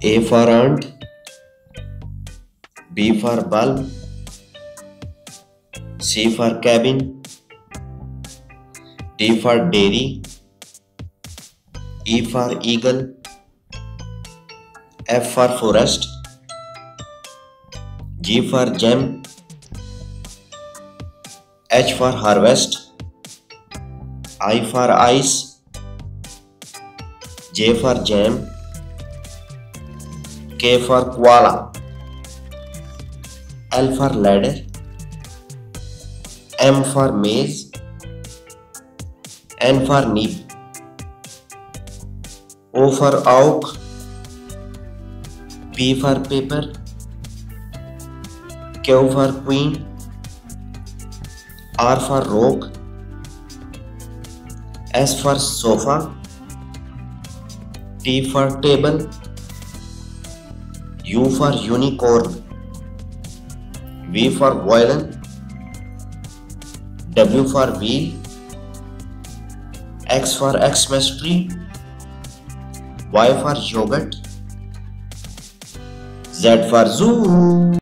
A for ant, B for bulb, C for cabin, D for dairy, E for eagle, F for forest, G for gem, H for harvest, I for ice, J for jam, K for koala, L for ladder, M for maze, N for nib, O for oak, P for paper, Q for queen, R for rock, S for sofa, T for table, U for unicorn, V for violin, W for wheel, X for Xmas tree, Y for yogurt, Z for zoo.